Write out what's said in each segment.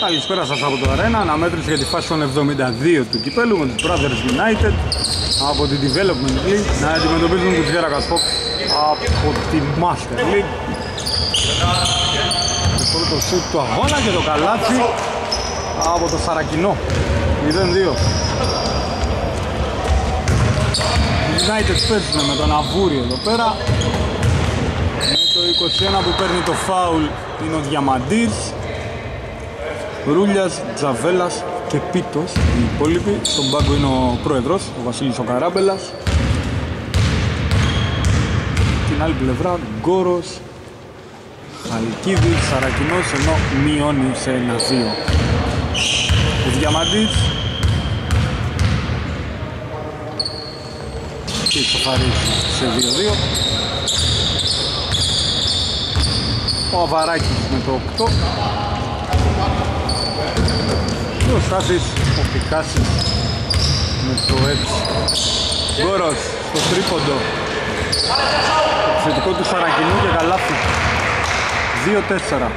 Καλησπέρα σας από το Arena, αναμέτρηση για τη φάση των 72 του κυπέλου με τους Brothers United από την Development League να αντιμετωπίζουν τους Γέρακας Fox από τη Master League. Το πρώτο σουτ του αγώνα και το καλάτσι από το Σαρακινό 0-2. Οι United παίζουν με τον Αβούρη εδώ πέρα. Με το 21 που παίρνει το φάουλ είναι ο Διαμαντής, Ρούλιας, Τζαβέλας και Πίτος, οι υπόλοιποι. Στον πάγκο είναι ο πρόεδρος, ο Βασίλης ο Καράμπελας. Την άλλη πλευρά Γκόρος, Χαλκίδης, Σαρακινός, ενώ μειώνει σε 1-2. Ο Διαμαντής και ισοφαρίζει σε 2-2. Ο Αβαράκης με το 8. Και ο Στάθης, ο Πικάσης με το 6. Γκόρος στο τρίποντο. Επιθετικό του Σαρακινού και καλάθι. 2-4.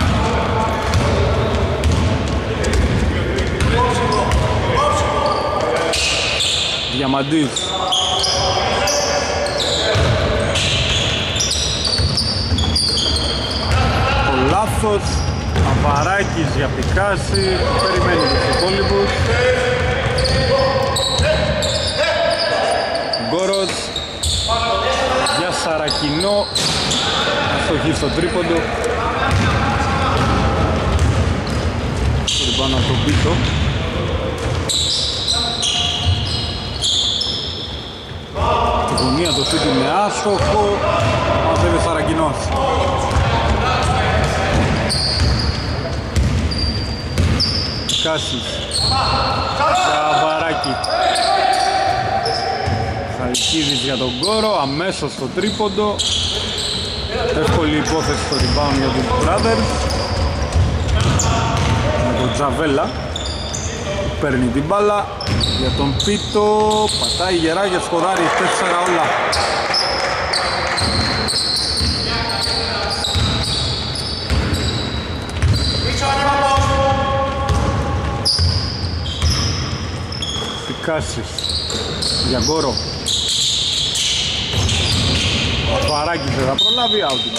Διαμαντής. Το λάθος. Αβαράκης για Πικάση, περιμένει τους υπόλοιπους. Γκόρος για Σαρακινό, αστοχή στο τρίποντο. Πάνω από τον Πίτο. Τη γωνία το σούτ είναι άστοχο, μαζεύει ο Σαρακινός. Κάσης για Αβαράκη. Χαλκίδης για τον Γκόρο, αμέσως στο τρίποντο. Εύκολη υπόθεση στο rebound για τους Brothers. Με τον Τζαβέλα που παίρνει την μπάλα. Για τον Πίτο πατάει γερά για σκοράρει 4 όλα. Πικάσης για Γκόρο. Ο Φαράκης δεν θα προλάβει, out.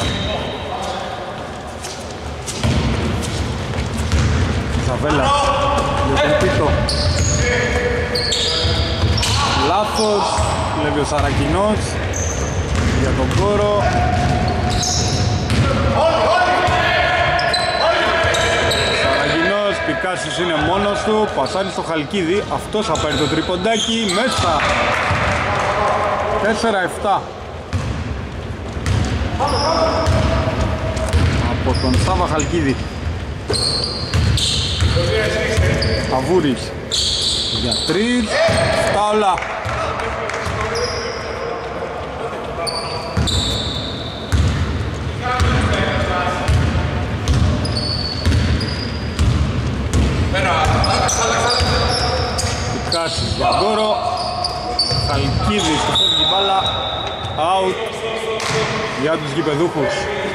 Ζαβέλας για τον Πίτο. Λάθος, βλέπει ο Σαρακινός για τον Γκόρο. Πικάσης είναι μόνος του, πασάρει στο Χαλκίδη, αυτός θα πάρει το τριποντάκι, μέσα. 4-7. Από τον Σάβα Χαλκίδη. Αβούρης για 3, 7 όλα. Πικάσης για Γκόρο. Χαλκίδης το φεύγει μπάλα. Out για τους γηπεδούχους.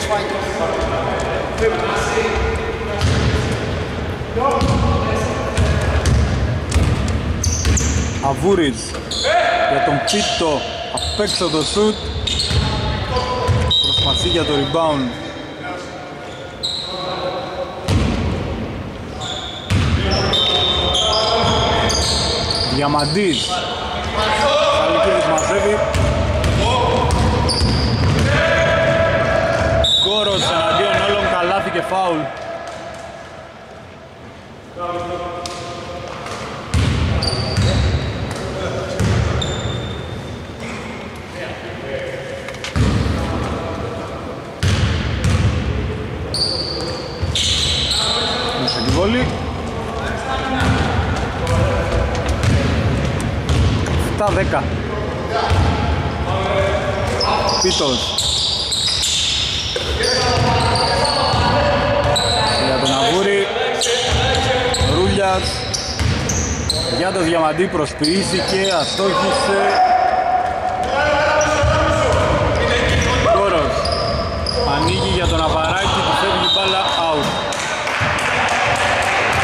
Αβούρης για τον Πίτο. Απ' έξω το σουτ. Προσπαθεί για το rebound. Διαμαντής. Χαλκίδης μαζεύει. Γκόρος εναντίον όλων, καλάθι και φάουλ. Μέσα την βόλη. 7-10. Πίτος για τον Αβούρη. Ρούλιας για τον Διαμαντή, προσποιήθηκε, αστόχησε. Γκόρος ανοίγει για τον Αβαράκη, του φεύγει μπάλα, out.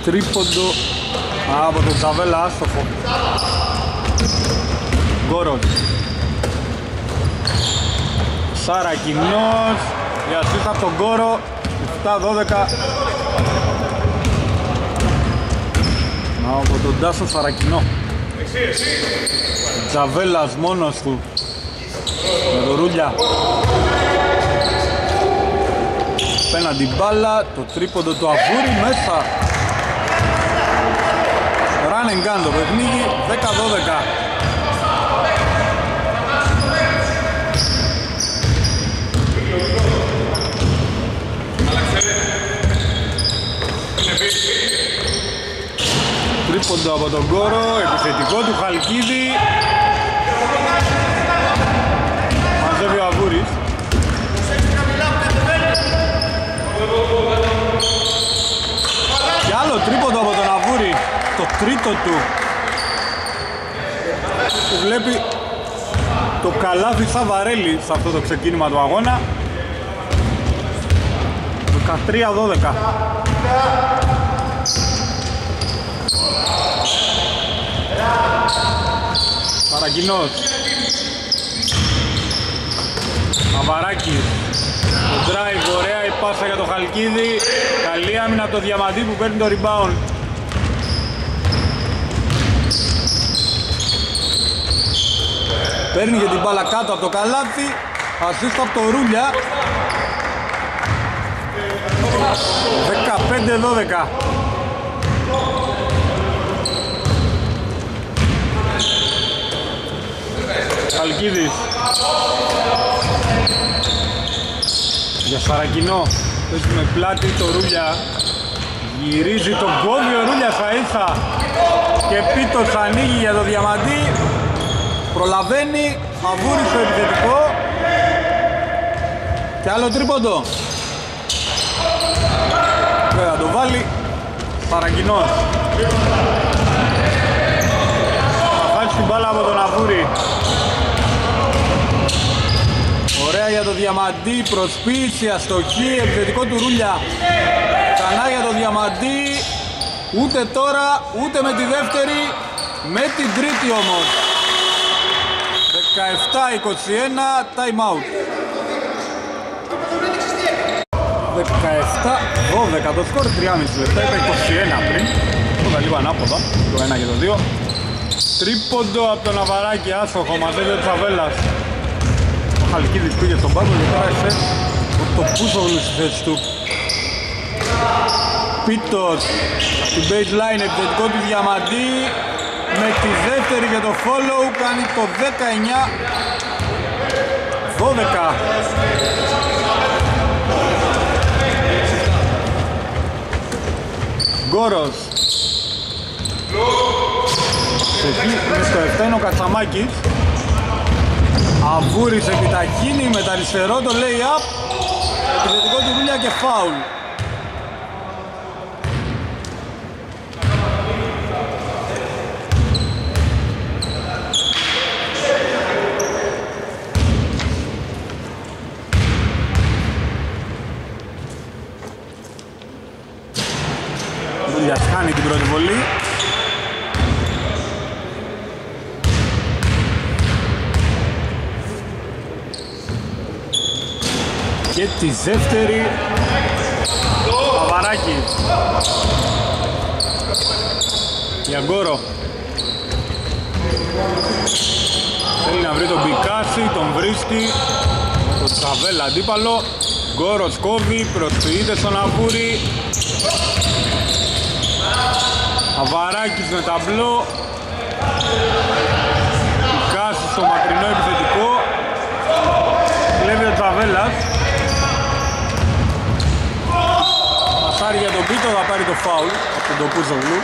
Τρίποντο από τον Τζαβέλα, άστοχο. Γκόρος. Σαρακινός, η ασίστα από τον Γκόρο, 7-12. Από τον Τάσο Σαρακινό. Τζαβέλας μόνος του με το Ρούλια. Πέναντι μπάλα, το τρίποντο του Αβούρη μέσα. Run and gun το παιχνίδι, 10-12. Τρίποντο από τον Γκόρο, επιθετικό του Χαλκίδη. Μαζεύει ο Αβούρης. Και άλλο τρίποντο από τον Αβούρη, το τρίτο του. Που βλέπει το καλάθι Σαβαρέλη σε αυτό το ξεκίνημα του αγώνα. 13-12. Παρακινός. Αβαράκης. Το drive, ωραία η πάσα για το Χαλκίδη. Καλή άμυνα από το Διαμαντή που παίρνει το rebound. Παίρνει και την μπάλα κάτω από το καλάθι. Assist από το Ρούλια. 15-12. Χαλκίδης. Για Σαρακινό. Παίζει με πλάτη το Ρούλια. Γυρίζει τον κόβει ο Ρούλια στα ίσα. Και πίτος ανοίγει για το Διαμαντή. Προλαβαίνει. Αβούρης στο επιθετικό. Και άλλο τρίποντο. Θα το βάλει. Σαρακινός. Θα χάσει την μπάλα από τον Αβούρη. Ωραία για το Διαμαντή, προσποίηση, αστοχή, επιθετικό του Ρούλια. Ξανά για το Διαμαντή, ούτε τώρα, ούτε με τη δεύτερη, με την τρίτη όμως. 17-21, time out. 17-12, το σκορ 3,5 λεπτά, είπα 21 πριν. Τώρα λίγο ανάποδα, το 1 και το 2. Τρίποντο από τον Αβαράκη, άστοχο, μαζεύει ο Τσαβέλας. Ο Χαλκίδης πήγε στον πάγκο και τώρα είσαι το Πούσογλου στη θέση του. Πίτος στην baseline, επιθετικό του Διαμαντή. Με τη δεύτερη και το follow κάνει το 19-12. Γκόρος. Στο 7 είναι ο Κατσαμάκης. Αβούρης επιταχύνει με τα αριστερό το lay-up. Επιθετικό του Ρούλια και φάουλ. Ρούλιας χάνει την πρώτη βολή. Και τη δεύτερη Παπαράκη για Γκόρο. Θέλει να βρει τον Πικάση, τον βρίσκει. Το Τσαβέλα αντίπαλο. Γκόρος κόβει, προσποιείται στον Αβούρη. Αβαράκης με ταμπλό. Πικάση στο μακρινό επιθετικό. Κλέβει ο Τσαβέλας. Μασάρι για τον Πίτο, θα πάρει το φάουλ από τον Πούσογλου.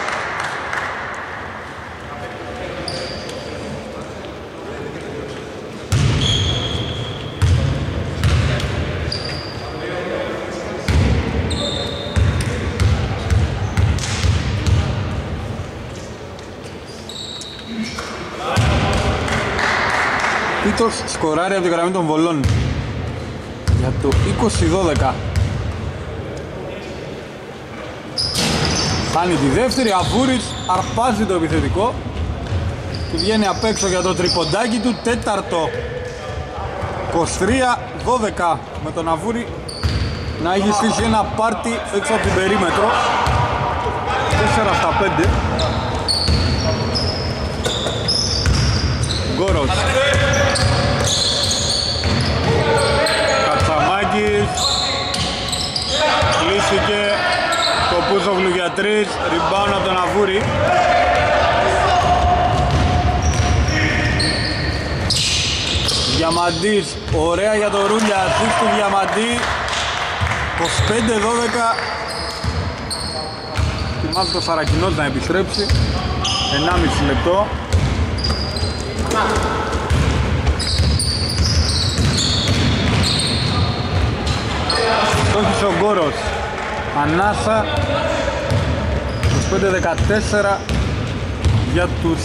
Πίτος σκοράρει από τη γραμμή των βολών για το 20-12. Χάνει τη δεύτερη, Αβούρης αρπάζει το επιθετικό. Του βγαίνει απ' έξω για το τριποντάκι του, τέταρτο. 23-12 με τον Αβούρη να έχει στήσει ένα πάρτι έξω από την περίμετρο. 4-5. Γκόρος. Κατσαμάκης. Κλείστηκε το Πούσογλου για 3. Rebound από τον Αβούρη. Διαμαντής, ωραία για το Ρούλια, assist του Διαμαντή. 25-12. Ετοιμάζει το Σαρακινός να επιστρέψει. 1,5 λεπτό. Στόχισε ο Γκόρος. Ανάσα. 25-14 για τους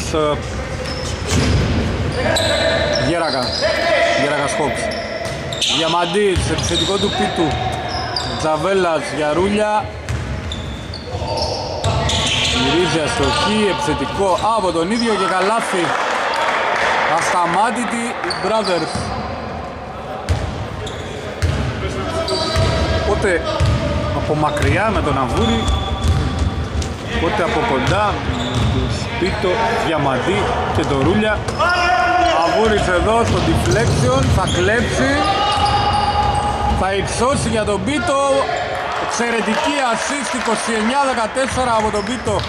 Γέρακας Χόξ. Διαμαντής, επιθετικό του Πίτου. Τζαβέλας για Ρούλια. Γυρίζει αστοχή, επιθετικό από τον ίδιο και καλάθι. Ασταμάτητη οι Brothers. Οπότε από μακριά με τον Αβούρη, οπότε από κοντά του Σπίτο, Διαμαντή και το Ρούλια. Αβούρης εδώ στο deflection, θα κλέψει, θα υψώσει για τον Πίτο. Εξαιρετική assist, 29-14 από τον Πίτο.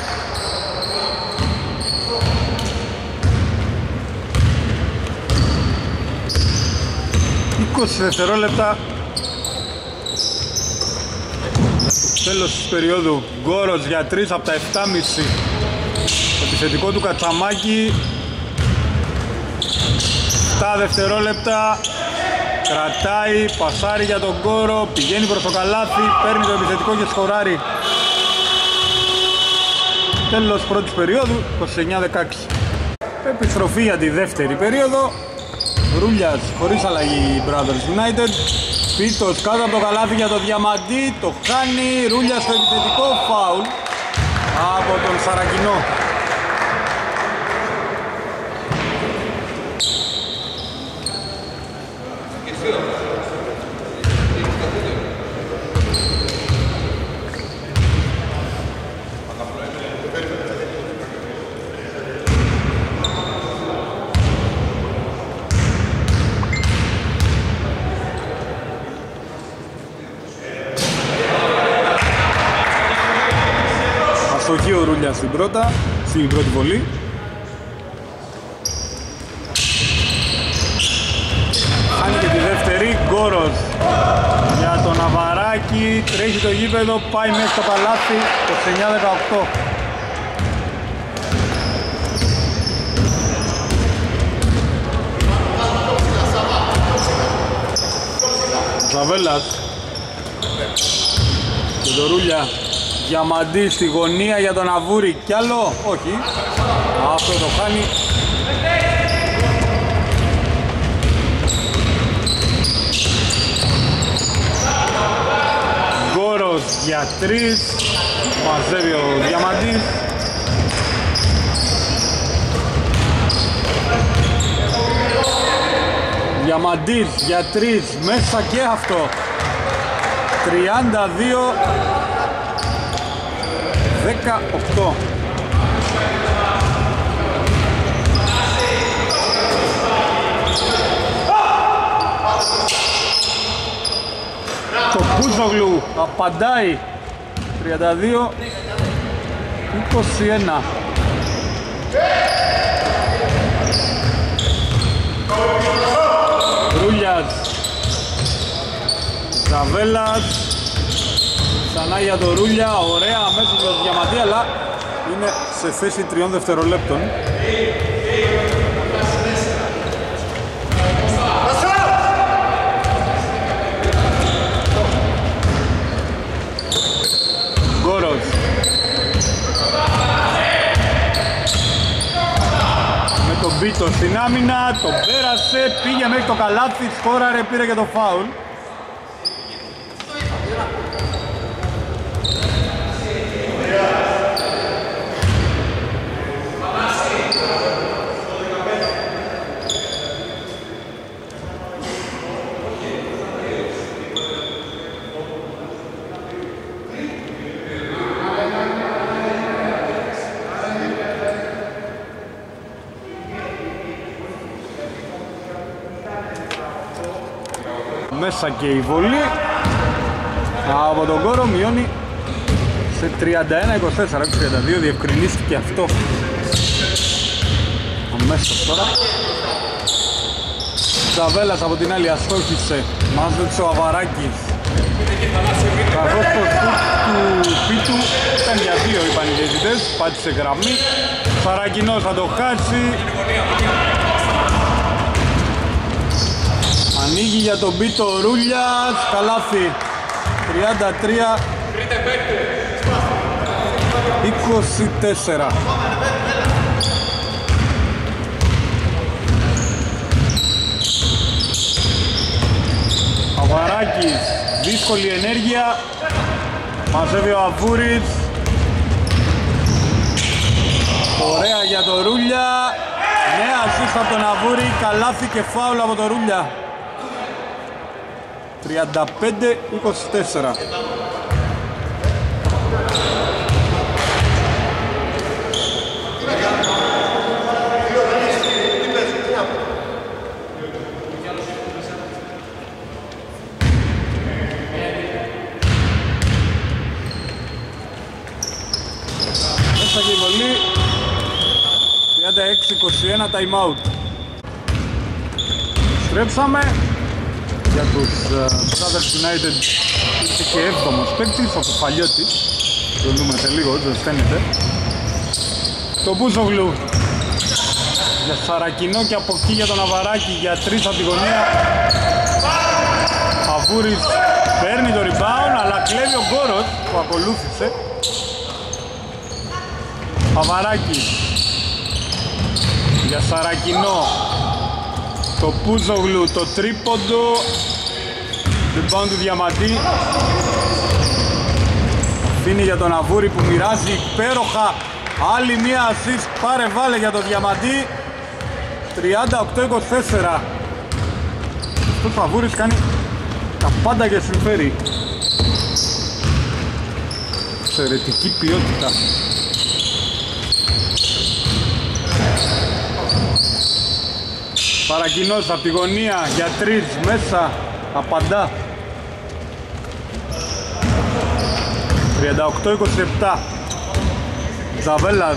Δευτερόλεπτα τέλος της περίοδου. Γκόρος για 3 από τα 7,5. Επιθετικό του Κατσαμάκη. 7 δευτερόλεπτα. Κρατάει, πασάρει για τον Γκόρο, πηγαίνει προς το καλάθι, παίρνει το επιθετικό και σκοράρει. Τέλος πρώτης περίοδου, 29-16. Επιστροφή για τη δεύτερη περίοδο. Ρούλιας χωρίς αλλαγή Brothers United. Πίτος κάτω από το καλάθι για το Διαμαντή, το χάνει. Ρούλιας στο επιθετικό, φάουλ από τον Σαρακινό. Αστοχή ο Ρούλιας στην πρώτη βολή. Χάνει και τη δεύτερη. Γκόρος για τον Ναβαράκη, τρέχει το γήπεδο, πάει μέσα στο καλάθι. 29-18. Ζαβέλας και το Ρούλια. Διαμαντή στη γωνία για τον Αβούρη, κι άλλο, όχι, αυτό το χάνει. Γκόρος για 3, μαζεύει ο Διαμαντής. Διαμαντής για 3, μέσα και αυτό. 32-18. Το Πούσογλου απαντάει. 32-21. Ρούλιας, Ζαβέλας, ξανά για το Ρούλια, ωραία μέσα στο Διαμαντή, αλλά είναι σε θέση 3 δευτερολέπτων. Γκόρος. Με τον Πίτο στην άμυνα, τον πέρασε, πήγε μέχρι το καλάθι, σκόραρε, πήρε και το φάουλ. μέσα και η βολή από τον Κόρο μειώνει σε 31-24, 32, διευκρινίστηκε αυτό αμέσως τώρα. Ζαβέλας από την άλλη αστόχησε, μάζεψε ο Αβαράκης, καθώς το σουτ του Πίτου ήταν για 2 οι πανηγυριτές, πάτησε γραμμή. Σαρακινός θα το χάσει, ανοίγει για τον Πίτο Ρούλιας, καλάθι, 33-24. Αβαράκης, δύσκολη ενέργεια, μαζεύει ο Αβούρης, ωραία για το Ρούλια, νέα assist από τον Αβούρη, καλάθι και φάουλ από το Ρούλια. 35-24. Μέσα και η βολή, 36-21, time out. Στρέψαμε για τους Brothers United, ήρθε και 7ος παίκτης, ο Κουφαλιώτης. Το δούμε σε λίγο, δεν στέλνεται. Το Μπούζογλου για Σαρακινό και από εκεί για τον Αβαράκη για 3 από τη γωνία. Αβούρης παίρνει το rebound, αλλά κλέβει ο Γκόρος που ακολούθησε. Αβαράκης για Σαρακινό, το Πούζογλου, το τρίποντο, rebound του Διαμαντή, αφήνει για τον Αβούρη που μοιράζει υπέροχα, άλλη μία assist, πάρε βάλε για τον Διαμαντή. 38-24. Αυτός ο Αβούρης κάνει τα πάντα και συμφέρει. Εξαιρετική ποιότητα. Παρακινός από τη γωνία για 3 μέσα, απαντά. 38-27. Ζαβέλας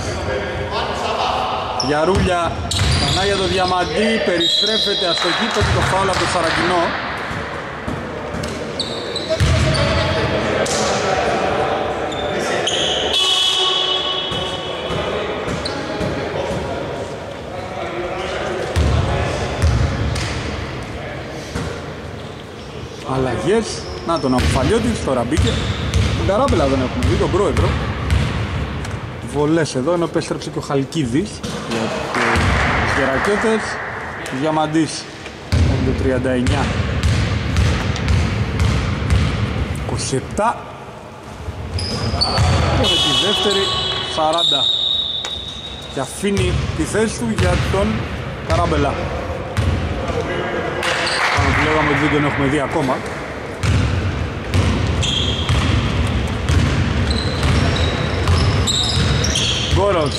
για Ρούλια, ξανά για το Διαμαντή, περιστρέφεται αστοχή, το φάουλ από το Σαρακινό. Αλλαγές, να τον Αμφαλιώτης, τώρα μπήκε. Τον Καράμπελα δεν έχουμε δει, τον πρόεδρο. Βολές εδώ, ενώ επέστρεψε και ο Χαλκίδης για τους Γερακέτες. Διαμαντής, το 39. 27. Και με τη δεύτερη 40. Και αφήνει τη θέση του για τον Καράμπελα. Λέγαμε ότι δεν τον έχουμε δει ακόμα. Γκόρος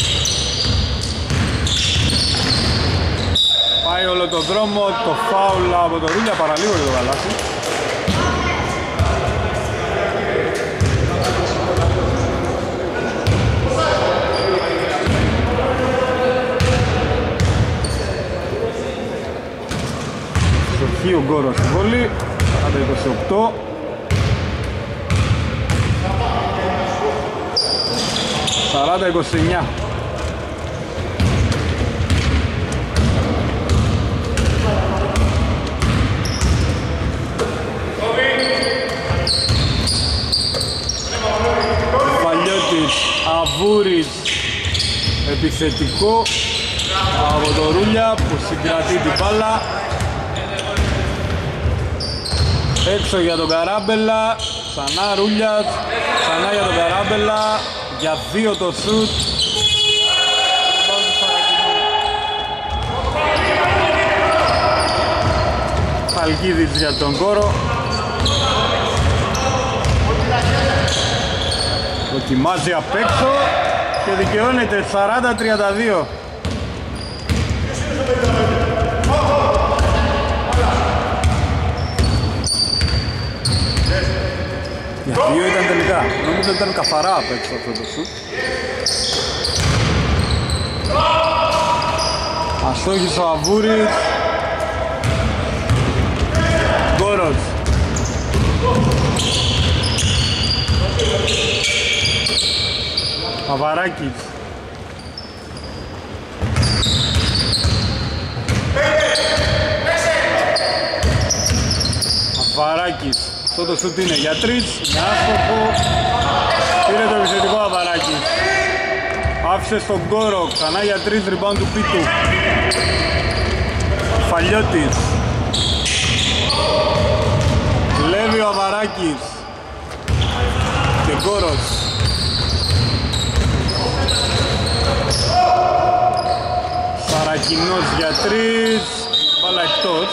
πάει όλο το δρόμο, το φάουλ από το Ρούλια, παραλίγο για το καλάθι. Στοχεί ο Γκόρος στη βολή, 40-28. Σαράντα 29. Παλιώτης, Αβούρης, επιθετικό από το Ρούλια που συγκρατεί την μπάλα. Έξω για τον Καράμπελα, ξανά Ρούλιας, ξανά για τον Καράμπελα, για 2 το σουτ. Χαλκίδης για τον Κόρο. Δοκιμάζει απ' έξω και δικαιώνεται 40-32. Δύο ήταν τελικά. Νομίζω ότι ήταν καθαρά απ' έξω αυτό το σουτ. Αστόχησε ο Αβούρης. Γκόρος. Παπαράκης. Αβαράκης. Αυτό το σουτ είναι για τρεις. Είναι άστοχο. Πήρε το επιθετικό Αβαράκης. Άφησε στον Γκόρο. Ξανά για τρεις. Rebound του Πίτου. Φαλιώτης. Λέβει ο Αβαράκης. Και Γκόρος. Σαρακινός για τρεις. Μπάλα εκτός.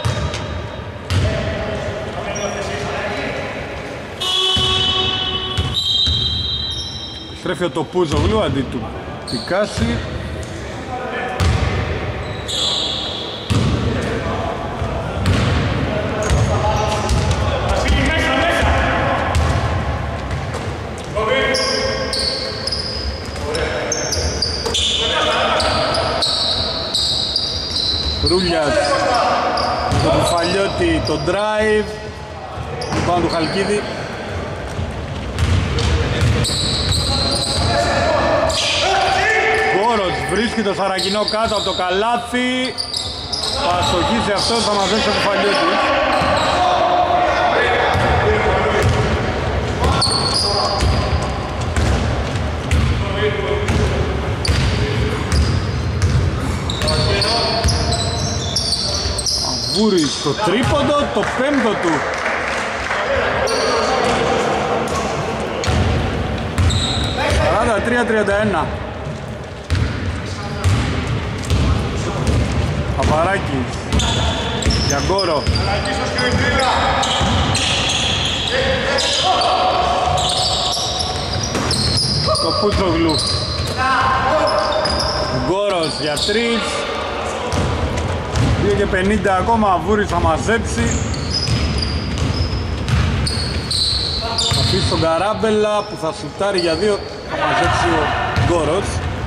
Στρέφει ο Τοπούζογλου αντί του Πικάση. Ρούλιας, το Κουφαλιώτη, το drive, πάνω του Χαλκίδη. Γκόρος βρίσκει το Σαρακινό κάτω από το καλάθι. Θα αστοχίσει αυτό, θα μαζέψει ο Κουφαλιώτης. Αβούρης το τρίποντο, το πέμπτο του. Σαράντα 3-31. Παπαράκης για Γκόρο. Το Πούτσογλου. Γκόρος για τρεις. 2 και 50 ακόμα. Αβούρης θα μαζέψει. Θα αφήσει τον Καράμπελα που θα σουτάρει για 2. Θα μαζέψει ο Γκόρος.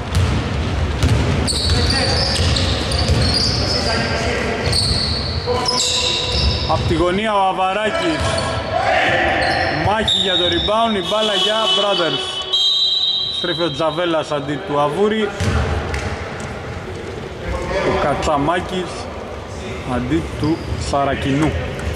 Απ' τη γωνία ο Αβαράκης. Μάχη για το rebound, η μπάλα για Brothers. Στρέφει ο Τζαβέλας αντί του Αβούρη. Ο Κατσαμάκης αντί του Σαρακινού.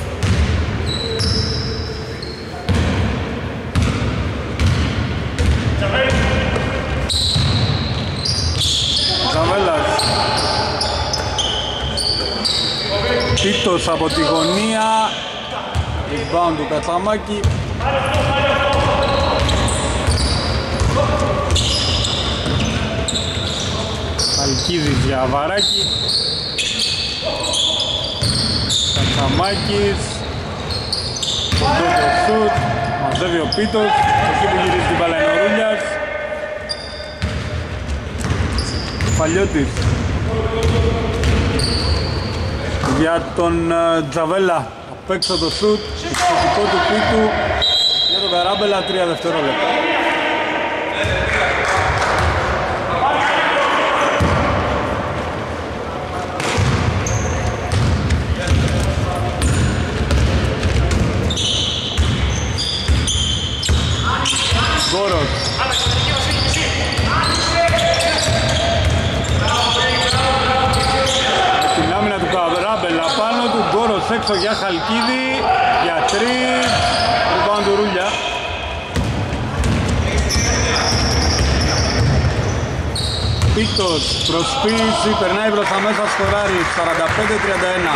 Τζαβέλας. Πίτος από τη γωνία. Rebound του Κατσαμάκη. Αλκίδης για Αβαράκη. Κατσαμάκης. Κοντό το σουτ. Μαζεύει ο Πίτος. Εκεί που γυρίζει την μπάλα είναι ο Ρούλιας. Φαλιώτης. Για τον Τζαβέλα. Απ' έξω το σουτ. Εξωτικό του Πίτου. Για τον Καράμπελα 3 δευτερόλεπτα. Γκόρος. Την άμυνα του Καράμπελα πάνω του. Γκόρος έξω για Χαλκίδη. Για 3. Πάνω του Ρούλια. Πίτος, προσποίηση, περνάει προς τα μέσα, σκοράρει 45-31.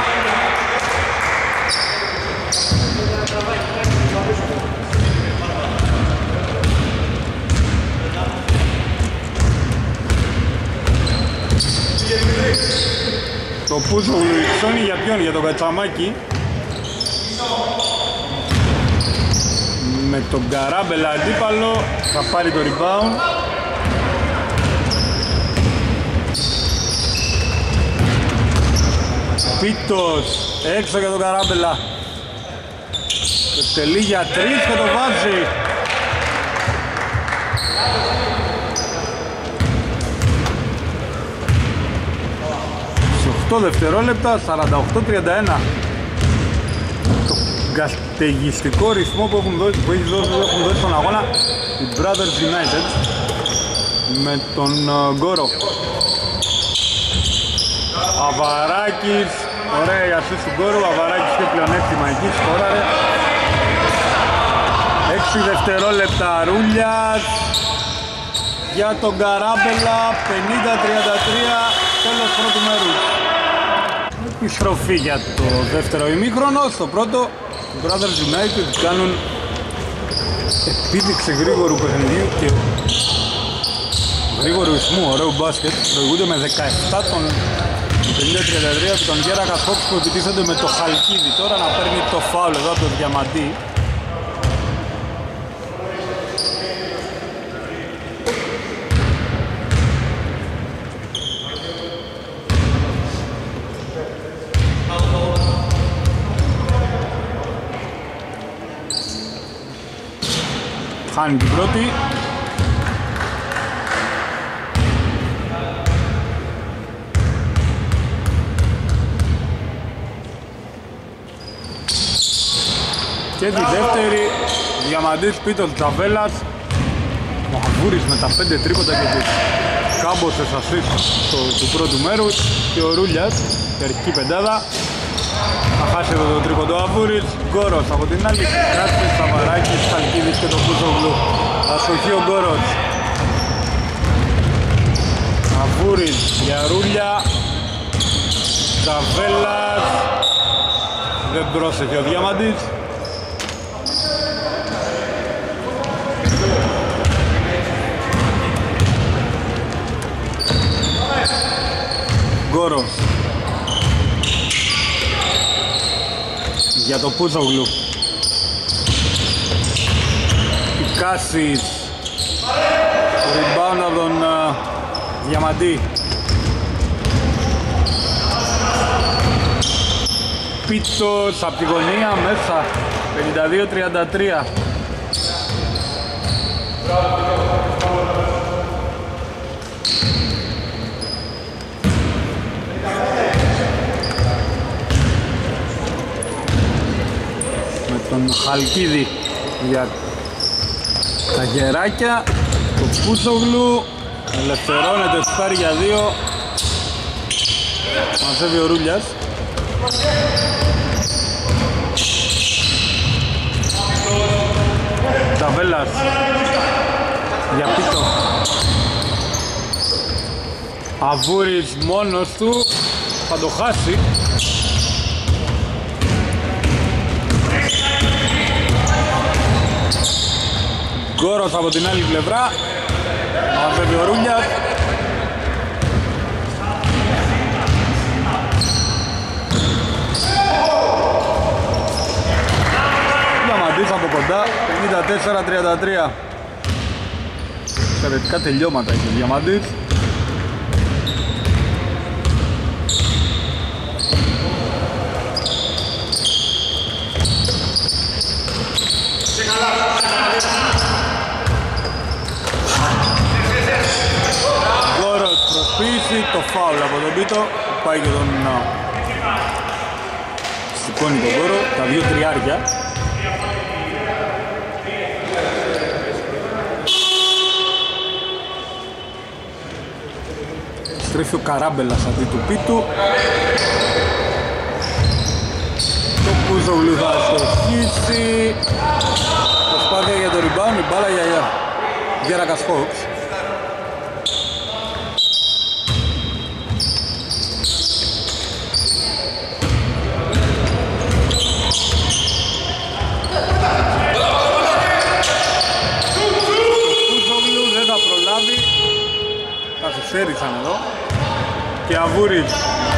Το Πούζογλου υψώνει για ποιον, για τον Κατσαμάκη. Με τον Καράμπελα αντίπαλο, θα πάρει το rebound. Πίτος έξω για τον Καράμπελα. Εκτελεί για 3 και το βάζει. Σε 8 δευτερόλεπτα, 48-31. Το καταιγιστικό ρυθμό που έχουν δώσει στον αγώνα οι Brothers United με τον Γκόρο. Αβαράκης, ωραία η ασίστ του Γκόρου, Αβαράκης και πλεονέκτημα εκεί, σκόραρε. 6 δευτερόλεπτα Ρούλιας για τον Καράμπελα, 50-33, τέλος πρώτου μέρους. Επιστροφή για το δεύτερο ημίχρονο, στο πρώτο οι Brothers United κάνουν επίδειξη γρήγορου παιχνιδιού και γρήγορου ρυθμού, ωραίου μπάσκετ, προηγούνται με 17 τον 50-33 από τον Γέρακα Φόξ που επιτίθενται με το Χαλκίδι. Τώρα να παίρνει το φάουλ εδώ από τον Διαμαντή. Χάνει την πρώτη. Και τη δεύτερη, Διαμαντής Πίτος Τζαβέλας, ο Αβούρης με τα 5 τρίποτα και τις κάμποσες ασίστ του πρώτου μέρους και ο Ρούλιας, η αρχική πεντάδα. Θα χάσει εδώ το τρίποντο ο Αβούρης, Γκόρος από την άλλη, Κάτσης, Σαβαράκης, Χαλκίδης και το Κούζογλου. Αστοχή ο Γκόρος. Αβούρης για Ρούλια, Τζαβέλας, δεν πρόσεχε ο Διαμαντής. Γκόρος για το Πούζογλου. Πικάσης, rebound από τον Διαμαντή. Πίτος από τη γωνία μέσα, 52-33. Τον Χαλκίδη για τα γεράκια, το Πούσογλου ελευθερώνεται, σπάρει για 2, μαζεύει ο Ρούλιας. Ταβέλας για Πίτο, Αβούρης μόνος του, θα το χάσει. Γκόρος από την άλλη πλευρά, μαζεύει ο Ρούλιας. Διαμαντής από κοντά, 54-33. Εξαιρετικά τελειώματα έχει ο Διαμαντής. Το φάουλ από τον Πίτο, πάει και τον σηκώνει τον Γκόρο, τα 2 τριάρια. Στρέφει ο Καράμπελας αντί του Πίτου. Το Πούζογλου θα αστοχίσει. Προσπάθεια για το rebound, η μπάλα για Γέρακας Φόξ. Καθυστέρησαν εδώ και Αβούρης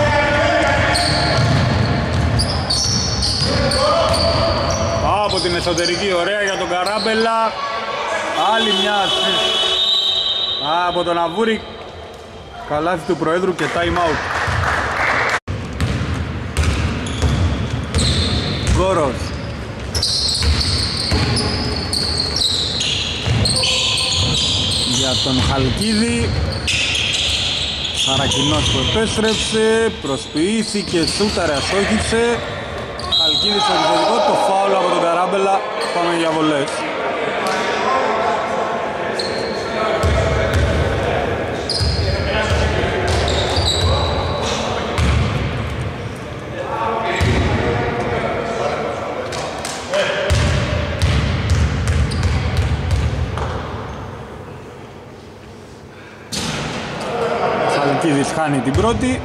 από την εσωτερική, ωραία για τον Καράμπελα, άλλη μια assist από τον Αβούρη, καλάθι του Προέδρου και time out. Γκόρος για τον Χαλκίδη. Σαρακινός που επέστρεψε, προσποιήθηκε, σούταρε, αστόχησε. Χαλκίδη στο επιθετικό, το φάουλ από τον Καράμπελα. Πάμε για βολές. Χαλκίδης χάνει την πρώτη.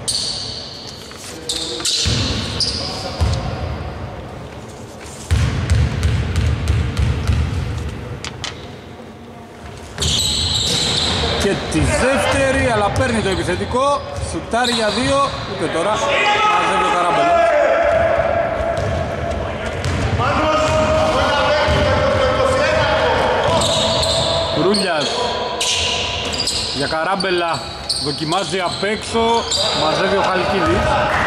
Και τη δεύτερη, αλλά παίρνει το επιθετικό. Σουτάρει για δύο, ούτε τώρα. Μαζεύει ο Καράμπελα. Ρούλιας για Καράμπελα. Δοκιμάζει απ' έξω, μαζεύει ο Χαλκίδης.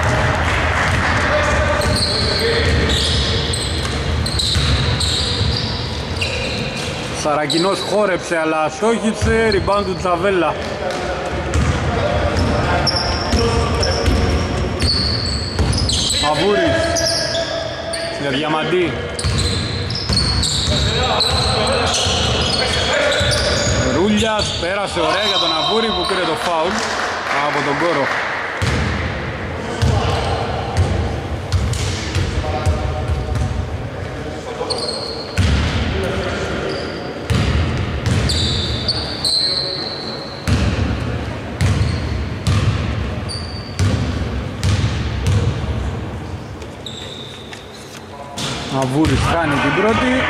Σαρακινός χόρεψε αλλά αστόχησε, rebound του Τζαβέλα. Αβούρης για Διαμαντή. Ρούλιας πέρασε ωραία για τον Αβούρη που πήρε το φάουλ από τον κόρο. Αβούρης κάνει την πρώτη.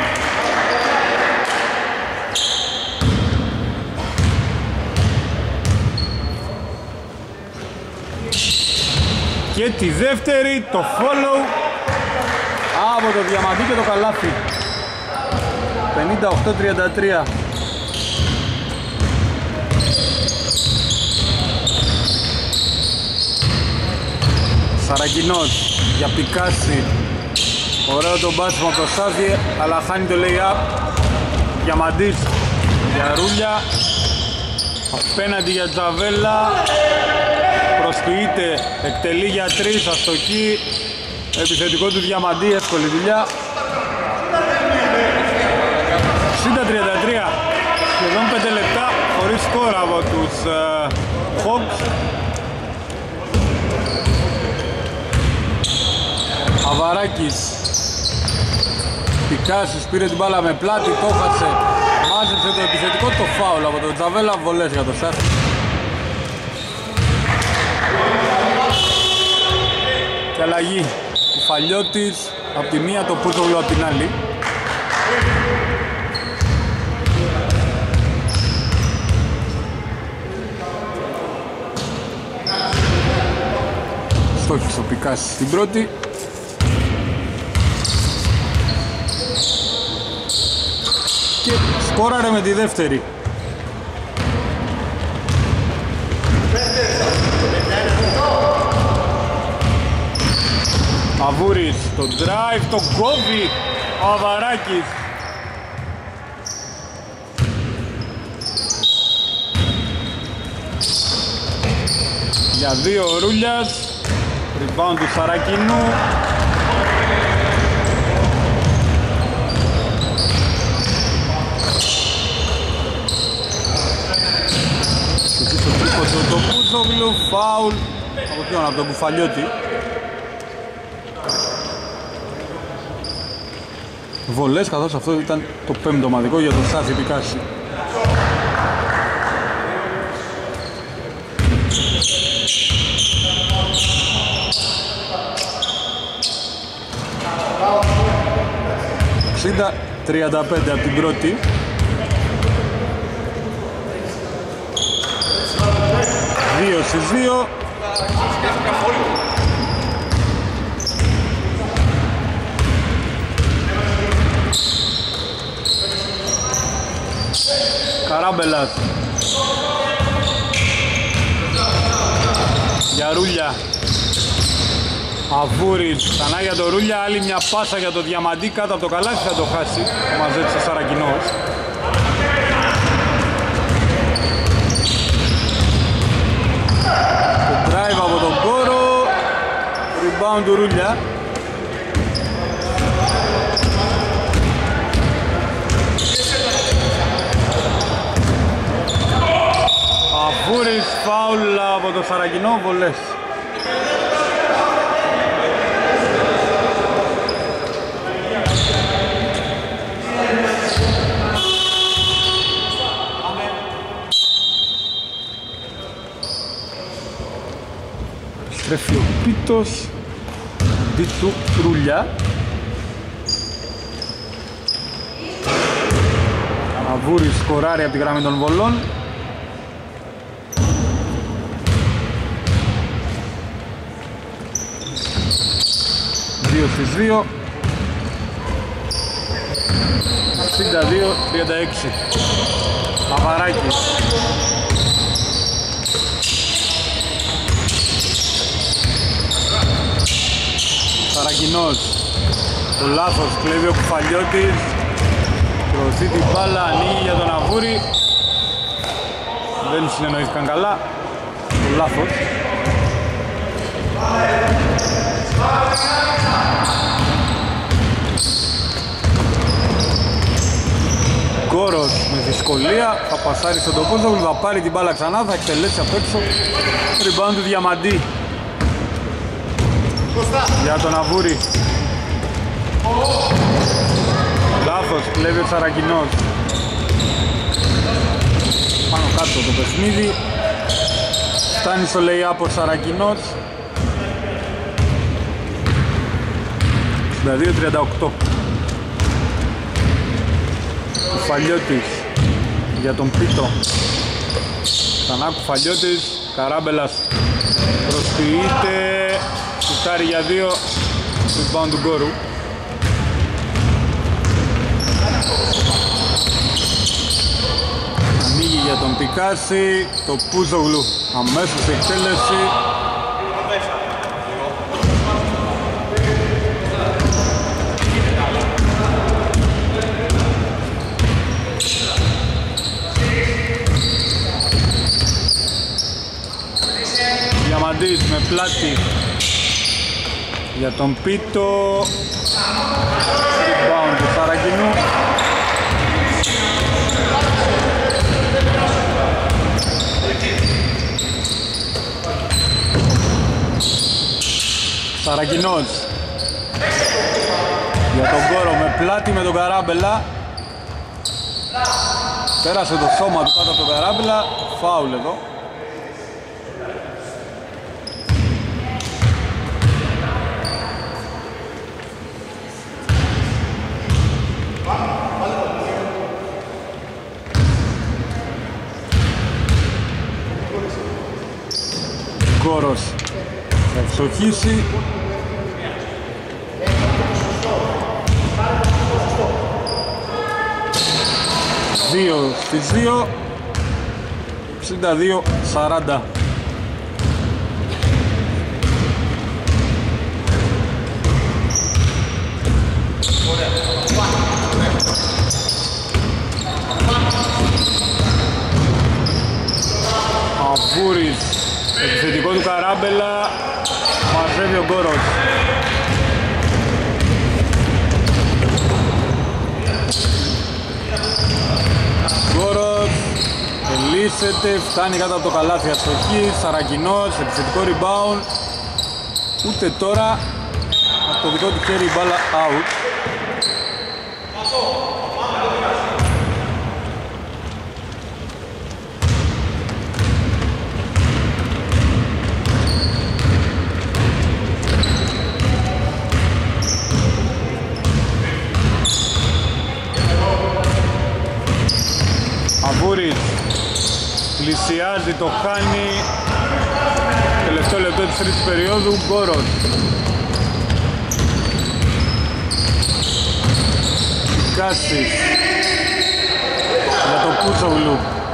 Και τη δεύτερη, το follow από το Διαμαντή και το καλάθι. 58-33. Σαρακινός για Πικάση. Ωραίο το μπάσιμο από το Σάβιε, αλλά χάνει το lay-up. Διαμαντής για Ρούλια. Απέναντι για Τζαβέλα. Προσποιείται, εκτελεί για 3, αστοχή. Επιθετικό του Διαμαντή, εύκολη δουλειά. 60-33, σχεδόν 5 λεπτά χωρίς σκορ από τους Hawks. Αβαράκης. Πικάσης πήρε την μπάλα με πλάτη, το χάσε. Μάζεψε το επιθετικό, το φάουλ από τον Τζαβέλα, βολές για το Σάρ. Και αλλαγή του Φαλιώτης από τη μία, το Πούτογλου από την άλλη. Στόχισε ο Πικάσης στην πρώτη. Και σκόραρε με τη δεύτερη. Αβούρης, το drive, το κόβει ο Αβαράκης. Για δύο ο Ρούλιας, rebound του Σαρακινού. Το Πούτσογλου, φάουλ από ποιον, από τον Κουφαλιώτη. Βολές, καθώς αυτό ήταν το πέμπτο ομαδικό για τον Στάθη Πικάση. Ξήντα 35 από την πρώτη. Δύο στις δύο. Καράμπελας για Ρούλια. Αβούρης ξανά για το Ρούλια, άλλη μια πάσα για το Διαμαντή κάτω από το καλάθι, θα το χάσει. Το μαζέψει ο Σαρακινός. rebound του Ρούλια. Αβούρης, φάουλ από το Σαρακινό, βολές. Στρέφει ο Πίτος αντί του Ρούλια. Αβούρης σκοράρει από τη γραμμή των βολών. 2-2, 62-36. Αβαράκης. Σαρακινός. Το λάθος, κλέβει ο Κουφαλιώτης. Προωθεί την μπάλα, ανοίγει για τον Αβούρη. Δεν συνεννοήθηκαν καλά. Το λάθος. Κόρος με δυσκολία, θα πασάρει στον Τοπόζογλου, θα πάρει την μπάλα ξανά, θα εκτελέσει απ' έξω. Rebound του Διαμαντή. Για τον Αβούρη. Λάθος, κλέβει ο Σαρακινός. Πάνω κάτω το παιχνίδι. Φτάνει στο lay-up ο Σαρακινός. 62-38. Κουφαλιώτης για τον Πίτο. Ξανά Κουφαλιώτης. Καράμπελας προσποιείται. Σουτάρει για 2. Rebound του Γκόρου. Ανοίγει για τον Πικάση. Το Πούζογλου αμέσως εκτέλεση. Διαμαντής με πλάτη για τον Πίτο. Rebound του Σαρακινού. Σαρακινός για τον Κόρο με πλάτη με τον Καράμπελα. Πέρασε το σώμα του κάτω από τον Καράμπελα. Φάουλ εδώ. Κόρος θα εξοχίσει. Δύο στις 2. 62-40. Αβούρης. Επιθετικό του Καράμπελα. Μαζεύει ο Γκόρος. Γκόρος ελίσσεται, φτάνει κάτω από το καλάθι αστοχή. Σαρακινός, επιθετικό rebound. Ούτε τώρα από το δικό του χέρι η μπάλα out. Αβούρης πλησιάζει, το χάνει. Τελευταίο λεπτό της τρίτης περίοδου. Γκόρος. Κάσης για το Κούτσογλου.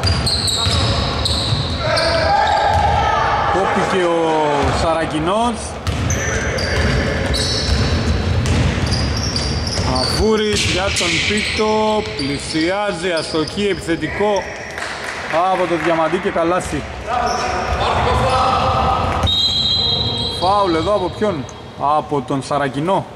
Κόπηκε ο Σαρακινός. Αβούρης για τον Πίτο. Πλησιάζει, αστοχή, επιθετικό από το Διαμαντή και καλάθι. Φάουλ εδώ από ποιον? από τον Σαρακινό.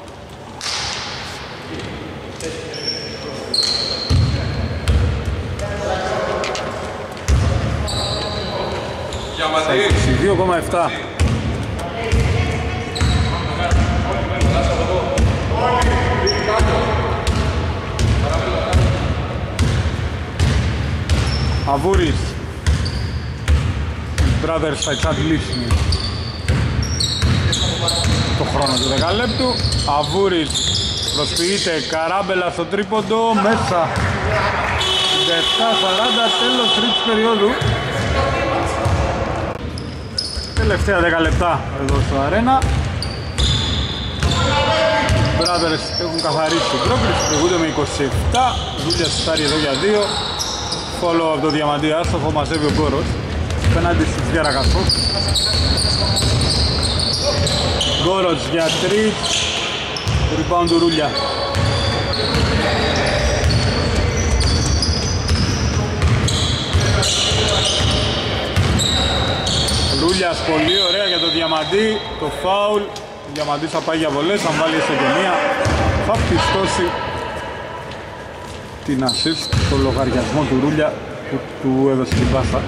Στα 22,7. Αβούρης. Οι brothers θα εξαντλήσουν το χρόνο του δεκαλέπτου. Αβούρης προσποιείται, Καράμπελα στο τρίποντο, μέσα. 57-40, τέλος τρίτης περίοδου. Τελευταία 10 λεπτά εδώ στο αρένα. Οι brothers έχουν καθαρίσει την πρόκριση, προηγούνται με 27. Δούλια σουτάρει εδώ για 2. Follow από το διαμαντή άστοχο, μαζεύει ο Γκόρος πέναντι στους Γερακασπός. Γκόρος για 3. Rebound του Ρούλια. Ρούλιας πολύ ωραία για το διαμαντή. Το φάουλ. Ο διαμαντής θα πάει για βολές, θα βάλει έστω και μία. Θα πιστώσει την assist στο λογαριασμό του Ρούλια που του έδωσε την πάσα.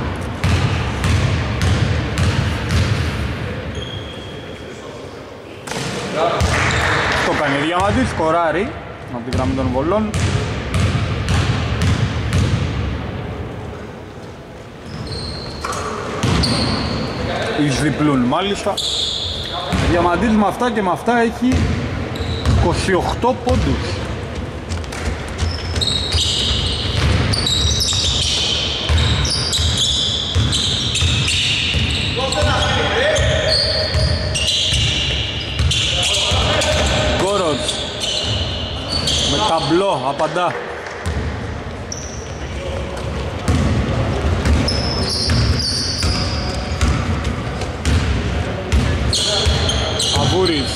Το κάνει ο διαμαντής, σκοράρει από τη γραμμή των βολών. Εισδιπλούν μάλιστα. Ο διαμαντής με αυτά και με αυτά έχει 28 πόντους. Γκόροτς με ταμπλό απαντά. Αβούρης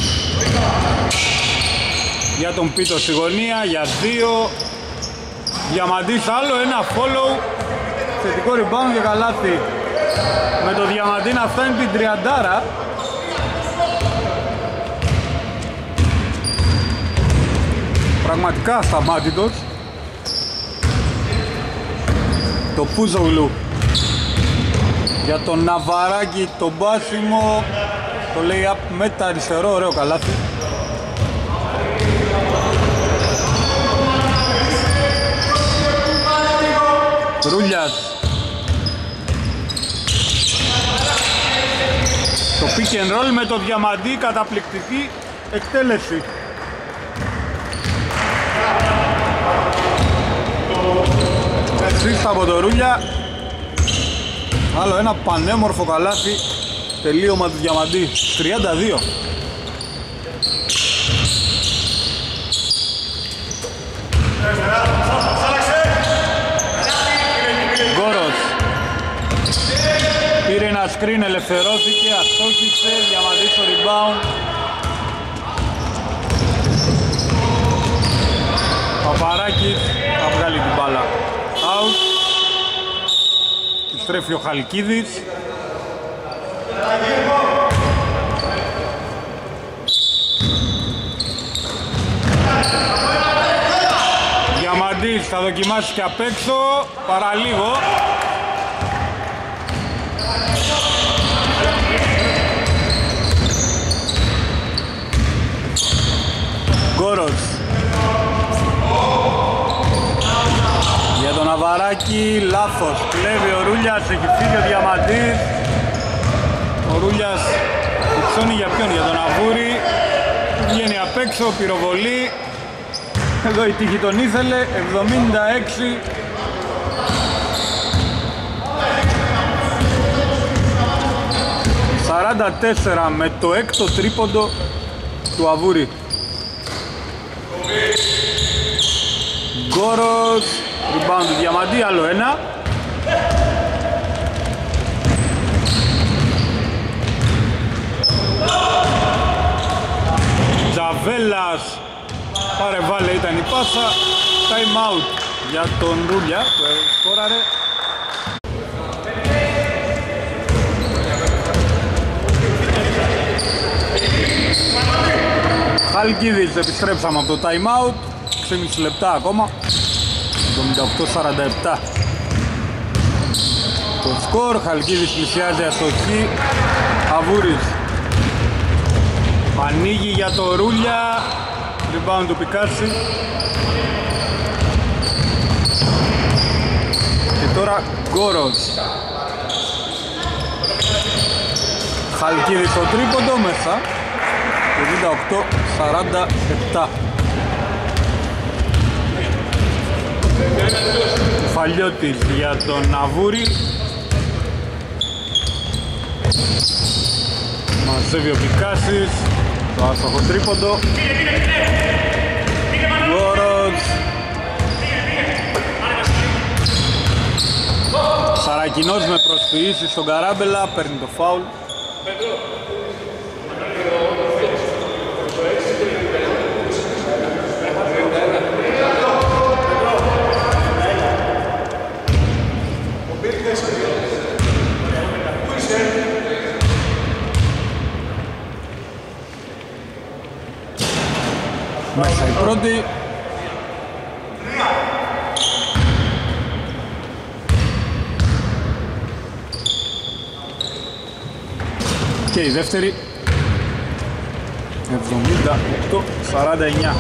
για τον Πίτο στη γωνία, για 2. Διαμαντής άλλο ένα follow. Θετικό rebound και καλάθι. Με το Διαμαντή να φτάνει την 30. Πραγματικά ασταμάτητος. Το Πούζογλου για τον Ναβαράκη, το μπάσιμο. Το lay-up με τα αριστερό, ωραίο καλάθι. Ρούλιας. Το pick and roll με το Διαμαντή, καταπληκτική εκτέλεση. Assist από το Ρούλια. Άλλο ένα πανέμορφο καλάθι. Τελείωμα του Διαμαντή, 32. Γκόρος πήρε ένα screen, ελευθερώθηκε, αστόχησε, Διαμαντή στο rebound. Παπαράκης θα βγάλει την μπάλα out. Στρέφει ο Χαλκίδης. Διαμαντής θα δοκιμάσει και απ' έξω, παραλίγο. Γκόρος για τον Ναβαράκη, λάθος, κλέβει ο Ρούλιας, έχει φύγει ο Διαμαντής. Ο Ρούλιας ψώνει για ποιον, για τον Αβούρη. Βγαίνει απ' έξω, πυροβολή. Εδώ η τύχη τον ήθελε, 76. ...44 με το έκτο τρίποντο του Αβούρη. Γκόρος, rebound του Διαμαντή, άλλο ένα. Τζαβέλας, πάρε βάλε ήταν η πάσα. Time out για τον Ρούλια που σκόραρε. Χαλκίδης, επιστρέψαμε από το time out. 6,5 λεπτά ακόμα. 78-47 το σκορ. Χαλκίδης πλησιάζει αστοχή. Αβούρης ανοίγει για το Ρούλια. Rebound του Πικάση. Και τώρα Γκόρος. Χαλκίδης στο τρίποντο μέσα. 58-47. Φαλιώτης για τον Αβούρη. Μαζεύει ο Πικάσης. Το άστοχο τρίποντο. Γκόρος. Σαρακινός με προσποιήσεις στον Καράμπελα. Παίρνει το φάουλ. Μέσα η πρώτη. Και η δεύτερη. 78-49.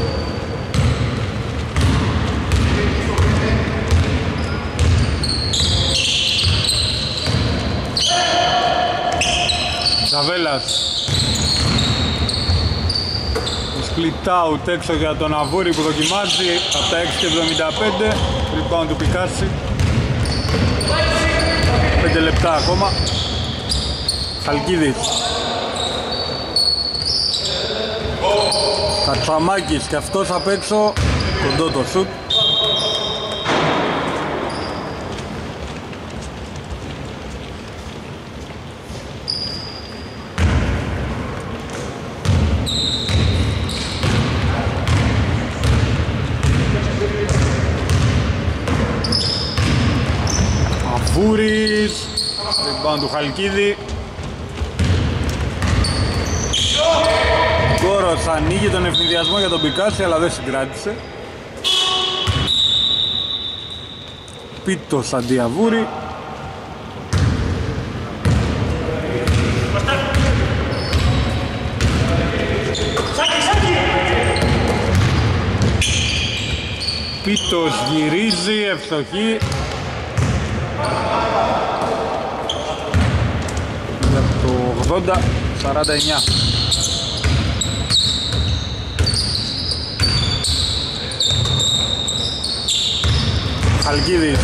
Ζαβέλας. Split out έξω για τον Αβούρη που δοκιμάζει από τα 6,75. Rebound του Πικάση. 5 λεπτά ακόμα. Χαλκίδης. Κατσαμάκης και αυτός απ' έξω. Κοντό το σουτ. Αβούρης. Rebound του Χαλκίδη. Γκόρος ανοίγει τον ευνηδιασμό για τον Πικάση αλλά δεν συγκράτησε. Πίτος αντί Αβούρη. Πίτος γυρίζει, ευστοχή. Για το 80-49. Χαλκίδης.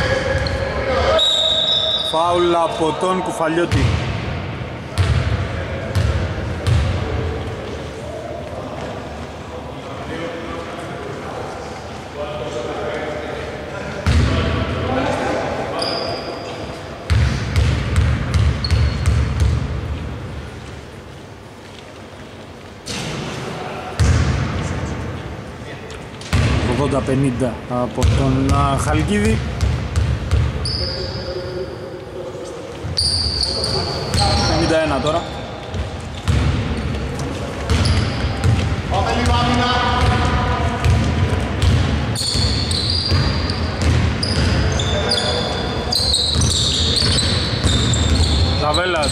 Φάουλ από τον Κουφαλιώτη. Τα 50 από τον Χαλκίδη. ...51 τώρα. Ζαβέλας.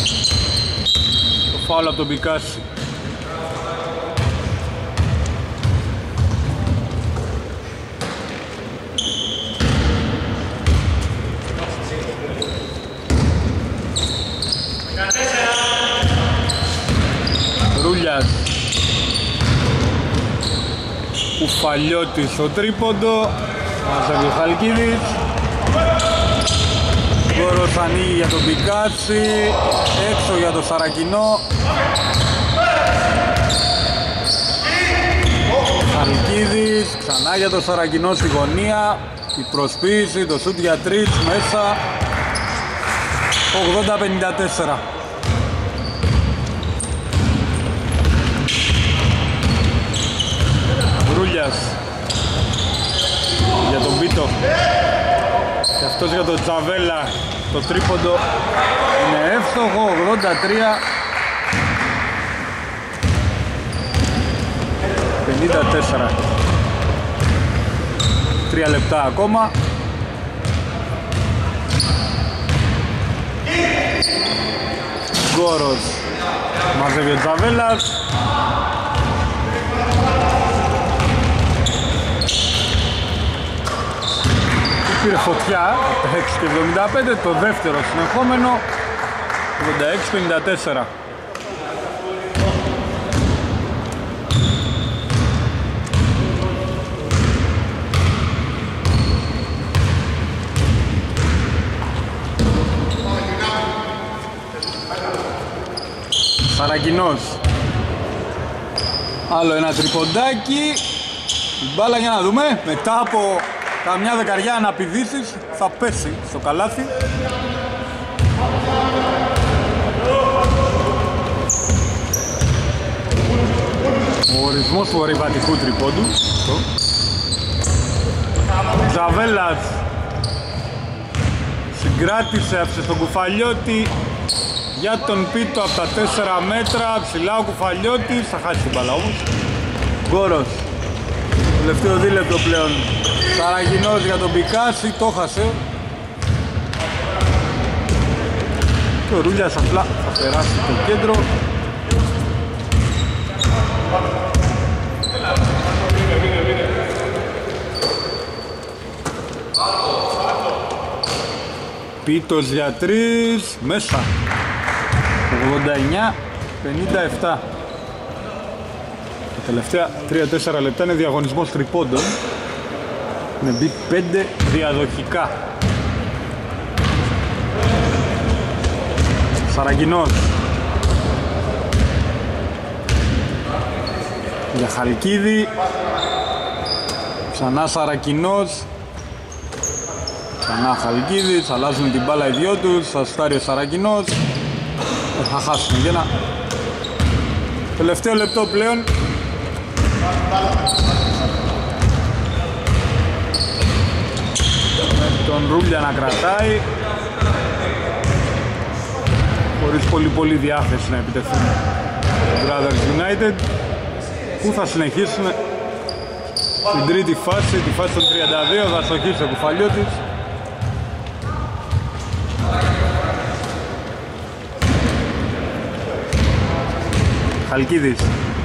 Το φάουλ από τον Πικάση. Κουφαλιώτης στο τρίποντο. Μαζεύει ο Χαλκίδης. Γκόρος ανοίγει για τον Πικάση. Έξω για τον Σαρακινό. Χαλκίδης. Ξανά για τον Σαρακινό στη γωνία. Η προσποίηση, το σούτ για τρεις μέσα. 80-54. Ρούλιας για τον Πίτο και αυτός για τον Τζαβέλα. Το τρίποντο είναι εύστοχο. 83. 54. 3 λεπτά ακόμα. Γκόρος μαζεύει ο Τζαβέλας. Πήρε φωτιά 6,75, το δεύτερο συνεχόμενο 86-54. Σαρακινός. Άλλο ένα τριποντάκι. Η μπάλα για να δούμε. Μετά από καμιά δεκαριά αναπηδήσεις θα πέσει στο καλάθι. Ο ορισμός του ορειβατικού τριπόντου. Τζαβέλας συγκράτησε, άφησε στον Κουφαλιώτη για τον Πίτο από τα 4 μέτρα. Ψηλά ο Κουφαλιώτης, θα χάσει την μπάλα όμως. Γκόρος, τελευταίο δίλεπτο πλέον. Σαραγινός για τον Πικάση, το χάσε. Και ο Ρούλιας απλά θα περάσει το κέντρο. Πίτος για 3, μέσα. 89-57. Τα τελευταία 3-4 λεπτά είναι διαγωνισμός τριπώντων. Είναι μπει 5 διαδοχικά. Σαρακινός για Χαλκίδη. Ξανά Σαρακινός. Ξανά Χαλκίδης, αλλάζουν την μπάλα οι δυο τους. Θα στάρει ο Σαρακινός. Θα χάσουν για ένα τελευταίο λεπτό πλέον. Με τον Ρούλια να κρατάει, χωρίς πολύ διάθεση να επιτεθούν οι Brothers United, που θα συνεχίσουν στην τρίτη φάση, τη φάση των 32. Θα στοχίσει ο Κουφαλιώτης. Χαλκίδης.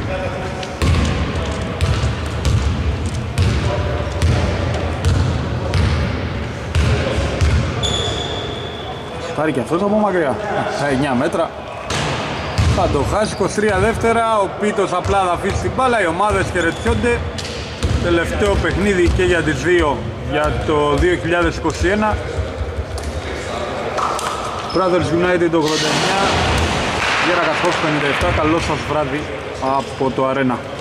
Πάρει και αυτός από μακριά. 9 μέτρα. Θα το χάσει. 23 δεύτερα. Ο Πίτος απλά θα αφήσει την μπάλα. Οι ομάδες χαιρετιόνται. Τελευταίο παιχνίδι και για τις δύο για το 2021. Brothers United 89. Γέρα Κασπός 57. Καλό σας βράδυ από το Αρένα.